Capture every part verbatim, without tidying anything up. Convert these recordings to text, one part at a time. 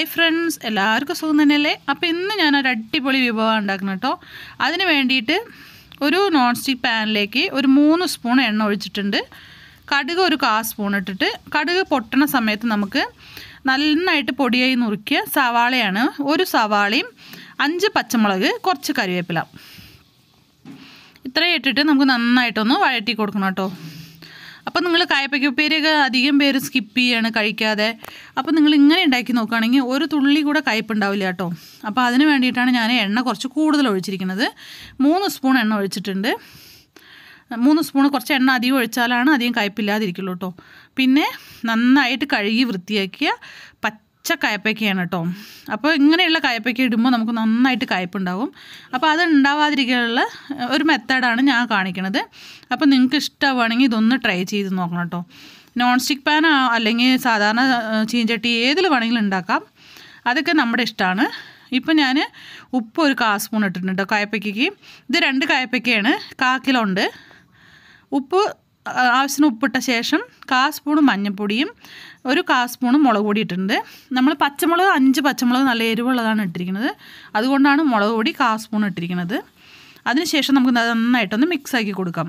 Hi friends, എല്ലാവർക്കും സുഖം തന്നെയല്ലേ? അപ്പോൾ ഇന്ന് ഞാനൊരു അടിപൊളി വിഭവം ഉണ്ടാക്കണം കേട്ടോ. അതിന് വേണ്ടിയിട്ട് ഒരു നോൺ സ്റ്റിക്ക് പാനിലേക്ക് ഒരു മൂന്ന് സ്പൂൺ എണ്ണ ഒഴിച്ചിട്ടുണ്ട്. കടുക് ഒരു കാ സ്പൂൺ ഇട്ടിട്ട് കടുക് പൊട്ടണ സമയത്ത് നമുക്ക് നന്നായിട്ട് പൊടിയായി നുറുക്കിയ സവാളയാണ്. ഒരു സവാളയും അഞ്ച് പച്ചമുളക്, കുറച്ച് കറിവേപ്പില, ഇത്രയും ഇട്ടിട്ട് നമുക്ക് നന്നായിട്ടൊന്ന് വഴറ്റി കൊടുക്കണം കേട്ടോ. അപ്പോൾ നിങ്ങൾ കായപ്പയ്ക്ക ഉപ്പേരിയൊക്കെ അധികം പേര് സ്കിപ്പ് ചെയ്യാണ് കഴിക്കാതെ. അപ്പോൾ നിങ്ങൾ ഇങ്ങനെ ഉണ്ടാക്കി നോക്കുകയാണെങ്കിൽ ഒരു തുള്ളി കൂടെ കയ്പ്പുണ്ടാവില്ല കേട്ടോ. അപ്പോൾ അതിന് വേണ്ടിയിട്ടാണ് ഞാൻ എണ്ണ കുറച്ച് കൂടുതൽ ഒഴിച്ചിരിക്കുന്നത്. മൂന്ന് സ്പൂൺ എണ്ണ ഒഴിച്ചിട്ടുണ്ട്. മൂന്ന് സ്പൂൺ കുറച്ച് എണ്ണ അധികം ഒഴിച്ചാലാണ് അധികം കയ്പ്പില്ലാതിരിക്കുള്ളൂ കേട്ടോ. പിന്നെ നന്നായിട്ട് കഴുകി വൃത്തിയാക്കിയ പച്ച കയ്പ്പയ്ക്കയാണ് കേട്ടോ. അപ്പോൾ ഇങ്ങനെയുള്ള കയ്പ്പയ്ക്ക ഇടുമ്പോൾ നമുക്ക് നന്നായിട്ട് കയ്പ്പുണ്ടാവും. അപ്പോൾ അത് ഉണ്ടാവാതിരിക്കാനുള്ള ഒരു മെത്തേഡാണ് ഞാൻ കാണിക്കുന്നത്. അപ്പോൾ നിങ്ങൾക്ക് ഇഷ്ടമാണെങ്കിൽ ഇതൊന്ന് ട്രൈ ചെയ്ത് നോക്കണം കേട്ടോ. നോൺ സ്റ്റിക്ക് പാൻ അല്ലെങ്കിൽ സാധാരണ ചീഞ്ചട്ടി ഏതിൽ വേണമെങ്കിലും ഉണ്ടാക്കാം, അതൊക്കെ നമ്മുടെ ഇഷ്ടമാണ്. ഇപ്പം ഞാൻ ഉപ്പ് ഒരു കാ സ്പൂൺ ഇട്ടിട്ടുണ്ട് കേട്ടോ കയ്പ്പയ്ക്കയ്ക്ക്. ഇത് രണ്ട് കയ്പ്പയ്ക്കയാണ്, കാ കിലോ ഉണ്ട്. ഉപ്പ് ആവശ്യത്തിന് ഉപ്പിട്ട ശേഷം കാ സ്പൂൺ മഞ്ഞൾപ്പൊടിയും ഒരു കാ സ്പൂൺ മുളക് പൊടി ഇട്ടിട്ടുണ്ട്. നമ്മൾ പച്ചമുളക് അഞ്ച് പച്ചമുളക് നല്ല എരിവുള്ളതാണ് ഇട്ടിരിക്കുന്നത്, അതുകൊണ്ടാണ് മുളക് പൊടി കാ സ്പൂൺ ഇട്ടിരിക്കുന്നത്. അതിനുശേഷം നമുക്ക് നന്നായിട്ടൊന്ന് മിക്സാക്കി കൊടുക്കാം.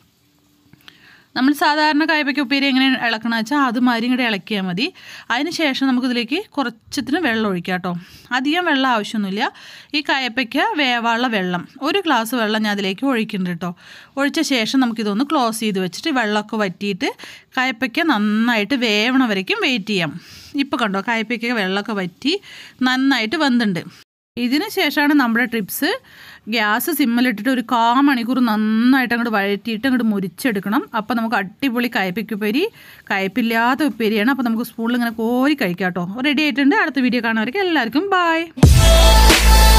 നമ്മൾ സാധാരണ കായപ്പയ്ക്ക ഉപ്പേരി എങ്ങനെ ഇളക്കണമെന്ന് വെച്ചാൽ അതുമാതിരി ഇങ്ങോട്ട് ഇളക്കിയാൽ മതി. അതിന് ശേഷം നമുക്കിതിലേക്ക് കുറച്ചത്തിന് വെള്ളം ഒഴിക്കാം കേട്ടോ. അധികം വെള്ളം ആവശ്യമൊന്നുമില്ല. ഈ കായപ്പയ്ക്ക വേവാനുള്ള വെള്ളം ഒരു ഗ്ലാസ് വെള്ളം ഞാൻ അതിലേക്ക് ഒഴിക്കുന്നുണ്ട് കേട്ടോ. ഒഴിച്ച ശേഷം നമുക്കിതൊന്ന് ക്ലോസ് ചെയ്ത് വെച്ചിട്ട് വെള്ളമൊക്കെ വറ്റിയിട്ട് കായപ്പയ്ക്ക നന്നായിട്ട് വേവണ വരയ്ക്കും വെയിറ്റ് ചെയ്യാം. ഇപ്പോൾ കണ്ടോ, കായപ്പയ്ക്ക വെള്ളമൊക്കെ വറ്റി നന്നായിട്ട് വെന്തുണ്ട്. ഇതിന് ശേഷമാണ് നമ്മുടെ ട്രിപ്സ്. ഗ്യാസ് സിമ്മിലിട്ടിട്ട് ഒരു കാ മണിക്കൂർ നന്നായിട്ട് അങ്ങോട്ട് വഴറ്റിയിട്ട് അങ്ങോട്ട് മുരിച്ചെടുക്കണം. അപ്പോൾ നമുക്ക് അടിപൊളി കയ്പ്പയ്ക്ക ഉപ്പേരി, കയ്പ്പില്ലാത്ത ഉപ്പേരിയാണ്. അപ്പോൾ നമുക്ക് സ്പൂണിൽ ഇങ്ങനെ കോരി കഴിക്കാം കേട്ടോ. റെഡി ആയിട്ടുണ്ട്. അടുത്ത വീഡിയോ കാണുന്നവർക്ക് എല്ലാവർക്കും ബൈ.